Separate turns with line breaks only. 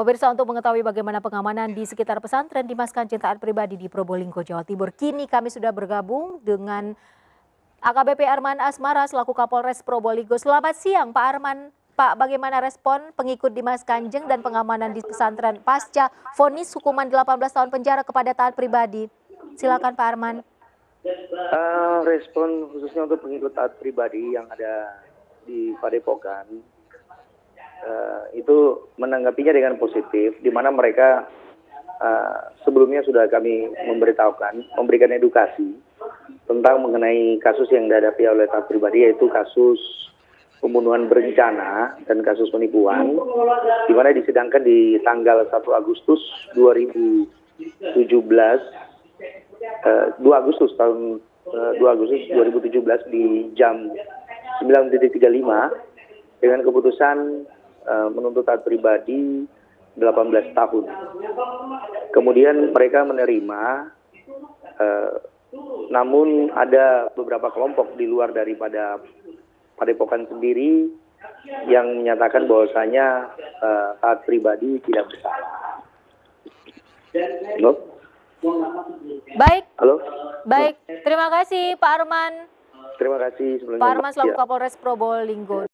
Pemirsa, untuk mengetahui bagaimana pengamanan di sekitar pesantren Dimas Kanjeng Taat Pribadi di Probolinggo, Jawa Timur, kini kami sudah bergabung dengan AKBP Arman Asmara selaku Kapolres Probolinggo. Selamat siang Pak Arman. Pak, bagaimana respon pengikut Dimas Kanjeng dan pengamanan di pesantren pasca vonis hukuman 18 tahun penjara kepada Taat Pribadi? Silakan Pak Arman.
Respon khususnya untuk pengikut Taat Pribadi yang ada di Padepokan itu menanggapinya dengan positif, di mana mereka sebelumnya sudah kami memberikan edukasi tentang mengenai kasus yang dihadapi oleh Taat Pribadi, yaitu kasus pembunuhan berencana dan kasus penipuan, di mana disidangkan di tanggal 1 Agustus 2017, 2 Agustus 2017 di jam 9.35 dengan keputusan menuntut Taat Pribadi 18 tahun. Kemudian mereka menerima, namun ada beberapa kelompok di luar daripada Padepokan sendiri yang menyatakan bahwasanya Taat Pribadi tidak bersalah. Halo?
Baik.
Halo?
Baik, terima kasih Pak Arman.
Terima kasih sebelumnya.
Pak Arman selaku Kapolres Probolinggo.